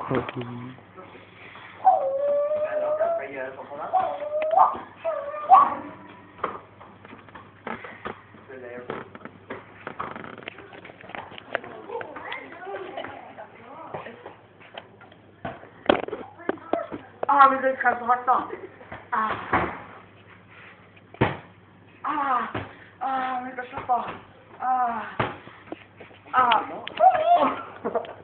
Ah, men det kan så hårt då. Men det slappa.